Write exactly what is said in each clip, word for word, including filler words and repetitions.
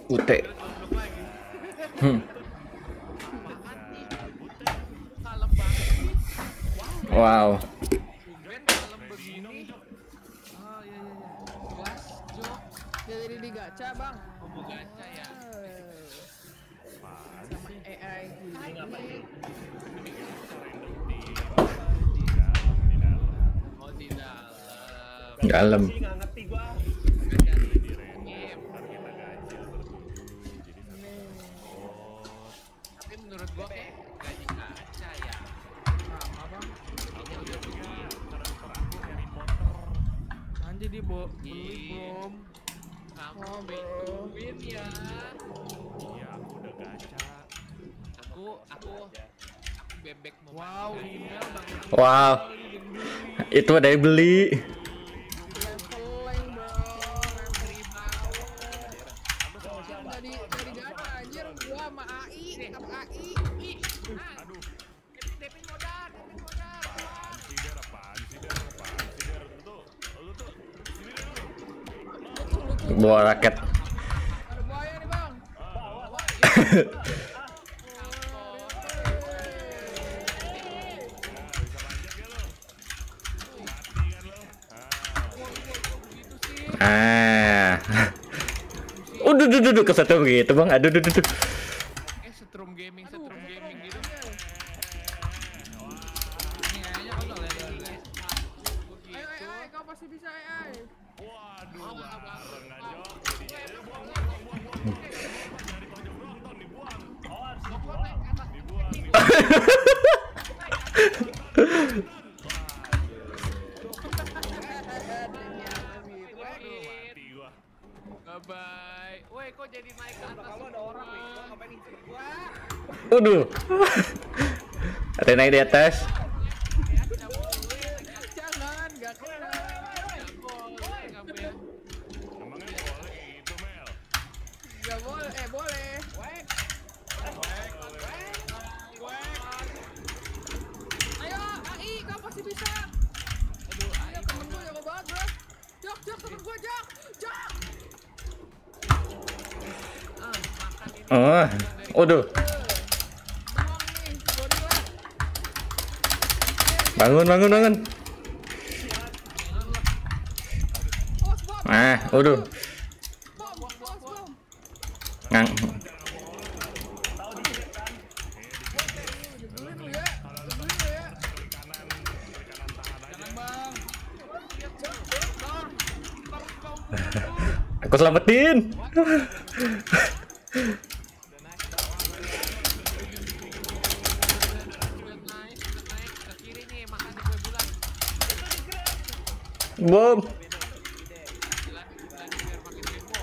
U T. Hmm. Wow. Jadi di gacha bang. Oh, gacha ya. Sama A I gini. Oh di dalam. Dalam. Nggak ngerti gua. Tapi menurut gua kayak gaji gacha ya. Sama bang. Ini udah begini. Anjir di bo beli belum. Kamu Oh, pay bro. to win ya. Iya, aku udah gacha. Aku aku aku bebek mau. Wow, main. email bang. Wow. Itu ada yang beli. Leveling bro. Leveling banget. Dari dari gacha anjir gua sama A I, sama A I. Ih, ah, Aduh, Devin Devin modal, Devin modal. si Der apaan sih Der? Apaan sih Der? Lu tuh, lu tuh sini dulu. Bawa raket. Ada buaya nih bang. Ah. Udah, udah, udah, kesatu begitu bang. Aduh, aduh, aduh. Eh setrum gaming, setrum gaming gitu. Ini kayaknya kalau lihat guys. Ayo A I, kau pasti bisa A I. Waduh, barengan Jok. Jadi ayo buang, buang, buang, buang, buang. Dari pojok nonton dibuang. Dibuang, dibuang. Mati gua. Bye bye. Woi, kok jadi naik ke atas? Kalau ada orang nih, gua ngapain ngintip gua? Aduh. Ada naik di atas. Jangan, gak kena. Nggak boleh, nggak boleh. Emangnya boleh kayak gitu, Mel? Gak boleh, eh boleh. Ayo A I, kau pasti bisa. Aduh, Ayo temen gue jago banget bro. Jok, Jok, temen gue Jok. Jok. ah, makan ini. Oh. Waduh. Buang nih, gorila. Bangun, bangun, bangun. Bos, bos. Ah, waduh. Bom, bos, bos, bom. Ngang. Dibeli lu ya. Dibeli lu ya. Jangan bang. Aku selamatin. Udah naik, udah naik ke kiri nih, makan di kue bulan. Bom. Bulan, bulan biar makin heboh.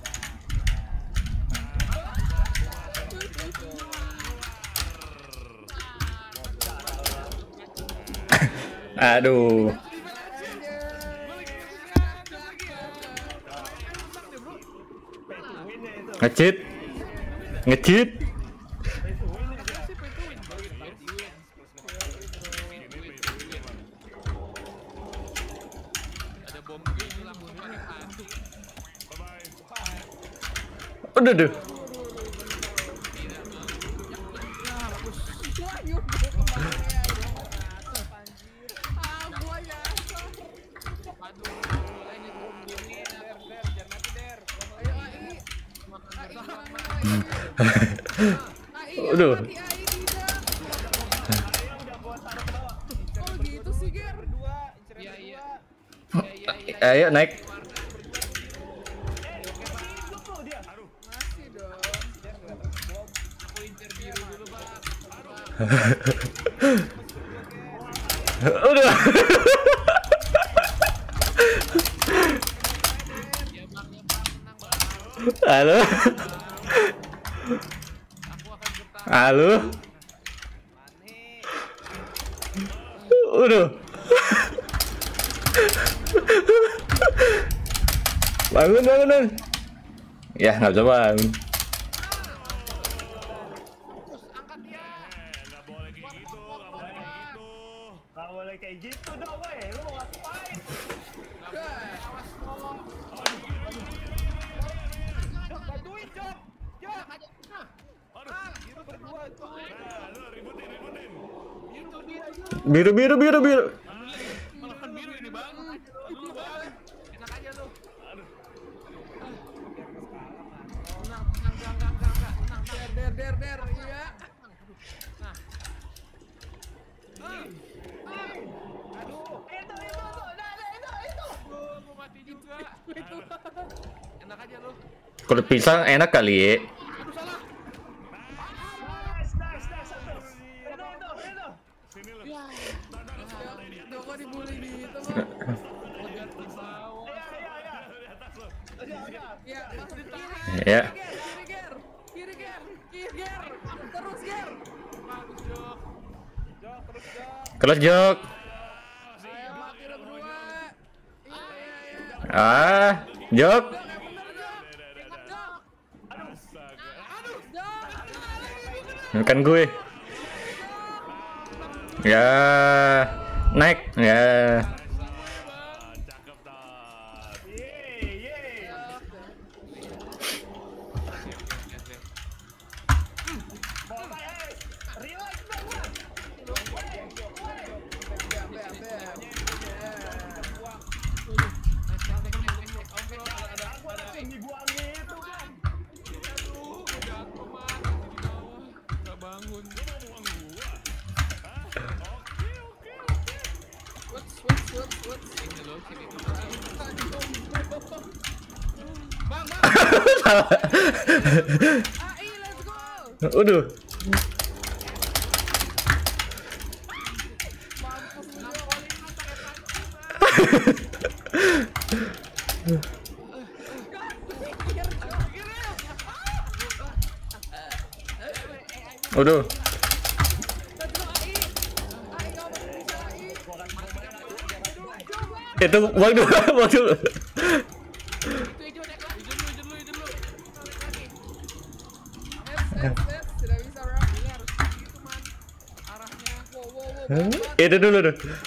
Aduh. Ngecit. Ngecit. Ada bom gini langsung pakai panci. Udah, udah. Ah, gua nyasar. Aduh, ini bom gini. Ayo A I. Makan A I, bersama. A I, Aduh. mati A I tidak. Oh gitu sih Ger. Iya, iya. Ayo naik. Masih dong. Aku incer biru dulu, Bang. Udah. Ya, Bang, ya, Bang. Tenang, Bang. Halo. Aku akan bertahan. Halo. Udah. Bangun, bangun, bangun. Ya, nggak bisa bangun. Angkat dia. Nggak boleh kayak gitu, nggak boleh kayak gitu. Nggak boleh kayak gitu dong, weh. Lu mau ngapain? Dah. Jok, bantuin, Jok. Biru biru biru biru. Malah kan biru ini bang. Aduh bang. Enak aja lu. Tenang, tenang, tenang, tenang, tenang, tenang, tenang. Der der der iya. Nah, Aduh, itu itu tuh, nah, nah, itu itu. gua mau mati juga. Itu. Enak aja lu. Kulit pisang enak kali ya. Aduh salah. Nice, nice, nice, satu. Itu itu itu. Sini lu. Ya. Joko dibully di itu mah. Udah di bawah. Iya, iya, iya. Di atas lu. Iya, iya. Iya, masuk di tangan. Ya. Kiri ger, kiri ger, kiri ger, terus ger. Bagus Jok. Jok, terus jok. Kelas jok. Ayo mati lo berdua. Iya iya iya. Ah, jok. Jok yang bener jok. Jok. Astaga. Aduh, jok. Bukan gue. Ya, naik. Ya. Ah, cakep Tot. Yeay, yeay. Boleh, eh. Relax dong, Bang. Aku ada tinggi buang gitu, Bang. Aduh, udah aku mati di bawah. Gak bangun. Lu mau buang gua? Hah? Oke, oke, oke. What's what's what's what's. Sini lo, sini. Bang, bang. A I let's go. Udah. Mampus lu Jok. Udah. Let's go A I. A I kamu bisa A I. Itu uang dulu, uang dulu. Itu hijau naik lah. Hijau dulu, hijau dulu, hijau dulu. Let's let's let's tidak bisa bro. Ini harus gitu man. Arahnya. Wow wow wow. banget. Itu dulu tuh. Aduh,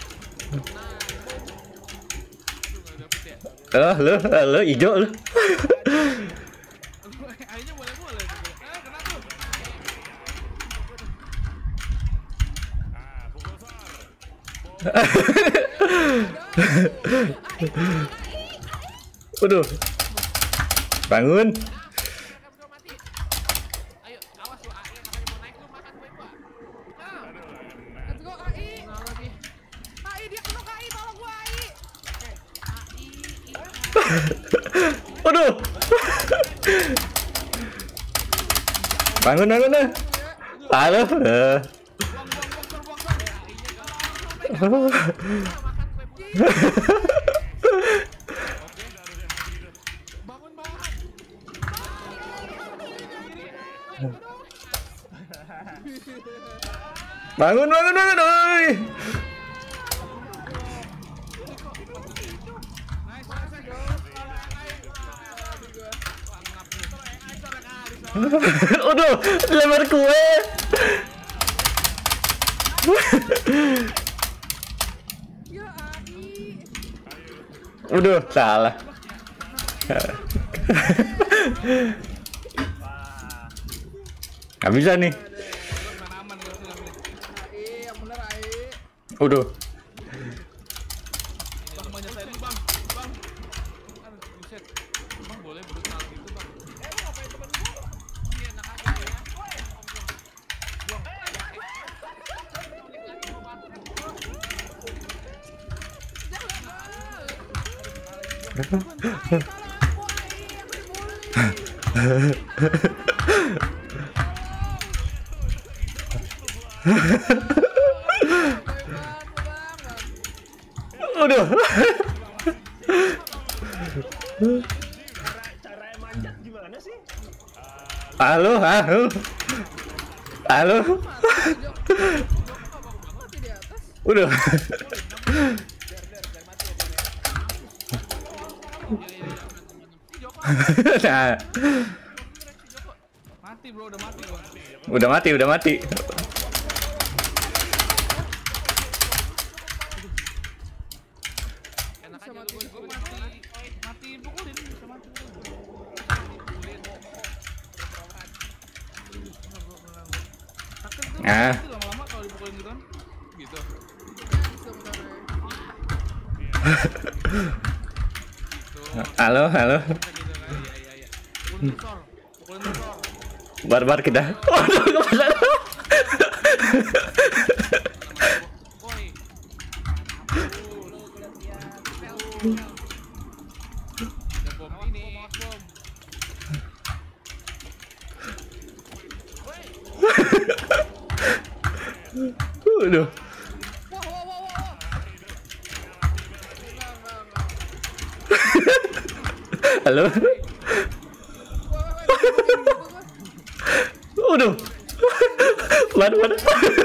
gak dapet ya. Oh, lu, lu hijau lu. Aduh, airnya boleh-boleh. Eh, kena tuh. Ah, pukul sor. Udah. Bangun. Mereka berdua mati. Ayo, awas lu A I yang katanya mau naik lu makan gue gua. Nah, Let's go A I. nah lagi. A I dia kena A I tolong gua A I. A I, I, Udah. Bangun, bangun dah. Halo. Eh. buang, buang, buang, buang, buang, buang. A I-nya gak makan gue gua. Bangun, Bang. Bangun, bangun, bangun. Oi. Nice, nice, nice. Udah, lemar kue. Ya A I. Udah, salah. Gak bisa nih. Aman, gak usah nih. A I yang bener A I. Udah. Bang, mau nyetain lu, Bang. Bang. Aduh, buset. Bang, boleh brutal gitu, Bang. Eh, lu ngapain temen gua? Ini enak aja ya. Buang. A I tolong aku A I yang dibully. Udah. Cara cara manjat gimana sih? Halo, halo. Halo. Mati di atas. Udah. Nah, Mati, bro, udah mati, bro. udah mati, udah mati. Enak aja lu, gue gue mati. Mati pukulin, bisa mati. Takut tuh, Ah. lama-lama kalau dipukulin gitu kan. Gitu. Halo, halo. Gitu kan, iya iya iya. Pukulin motor, pukulin motor. Barbar kita. Waduh, kemana? Woi. Ada bom ini, bom. Waduh. Wah, wah, wah, wah, wah. Halo. Waduh. Mana mana.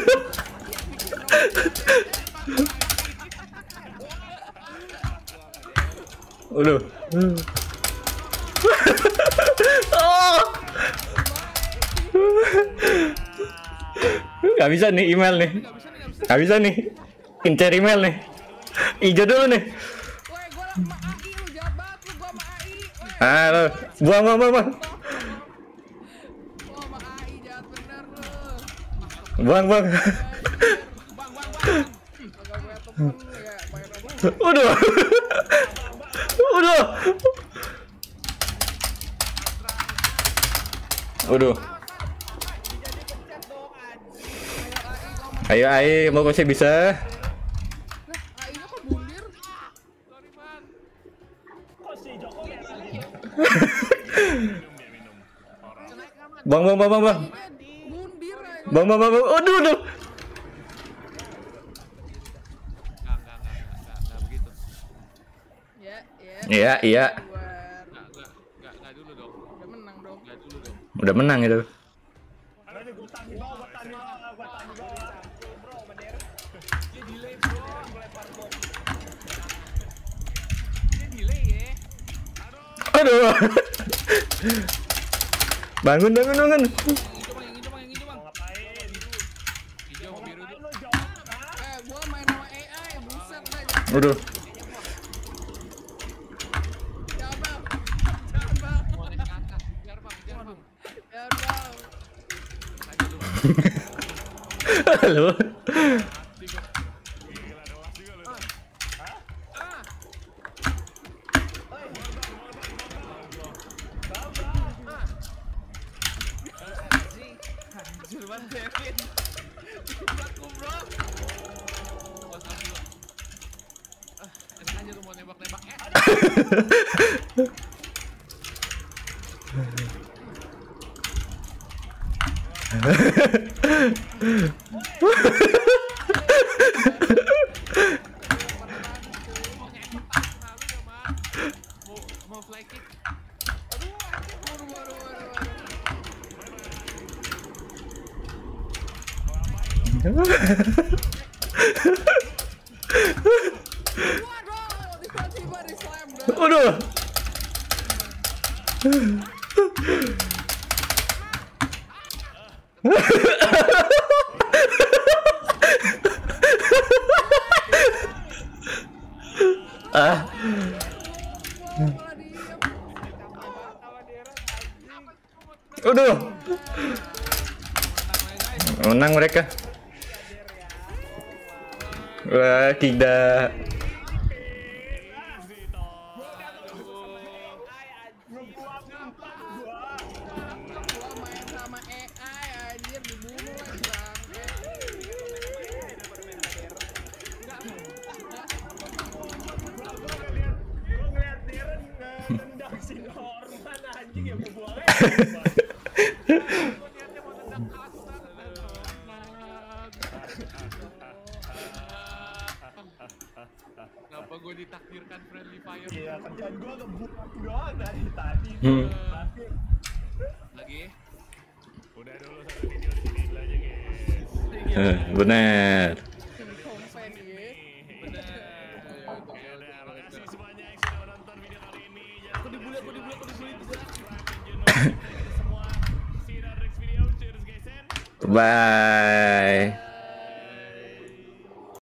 Waduh. Oh. Gak bisa nih email nih. Gak bisa nih. Incer email nih. Ijo dulu nih. Woi, gua sama A I, lu jahat banget lu, gua sama A I. Woi, Halo. Buang buang buang. buang. gua sama A I jahat bener lu. Buang buang. Bang, bang, bang. Kagak punya temen ya, main apa? Waduh. Waduh. Waduh. Jadi pencet dong anjing. Ayo A I ngomong. Ayo ayo mau masih bisa. Lah, A I-nya kok bundir? Sorry, Bang. Kok si Joko merah lagi? Bang bang bang bang bang. Iya, bundir aja. Bang bang bang. bang. Aduh aduh. Enggak, enggak, enggak, enggak, enggak begitu. Ya, ya. Iya iya. Keluar. Enggak, enggak, enggak, enggak dulu dong. Udah menang dong. Enggak dulu dong. Udah menang itu. Ada gue tahan di bawah, gue tahan di bawah, gue tahan di bawah. Bro, sama Darren. Dia delay, bro. Lempar bom. Dia delay ya. Aduh. Bangun bangun bangun. Yang hijau, Bang, yang hijau, Bang, yang hijau, Bang. Mau ngapain? Hijau sama biru Ngapain dulu. lo, Jok? Hah? Eh, gua main sama A I, buset dah. jangan- Waduh. Jangan, Bang. Jangan, Bang. Mau naik ke atas. Biar, Bang, biar, Bang. Jangan, Bang. Aja dulu. Halo. Tiga. Anjir banget, Devin. Aku, bro. Gua salah dulu. Ah, enak aja lu mau nembak-nembak. Eh, mau nembak tak kenal lu udah, Bang. Mau mau fly kick. Aduh, anjing. Waduh, waduh, waduh, waduh. Waduh, tiba-tiba di slam dah. Waduh. Ah. Wah, malah diem. Waduh. Menang mereka. Wah, tidak. Gua main sama A I, anjir dibunuh lagi bangke. Gue ngeliat Darren nendang si Norman anjing ya gue buangnya. Niatnya mau tendang kasar. Kenapa gue ditakdirkan friendly fire? Iya, kerjaan gue ngebuang doang dari tadi. Hmm. Tapi Lagi? Udah dulu satu video sini dulu aja guys. Eh, benar. Kompen ya. Bener. Oke udah, makasih semuanya yang sudah menonton video kali ini. Jangan Aku dibully, aku dibully, aku dibully juga. subscribe dan join kita semua. See you in our next video. Cheers guys and Bye.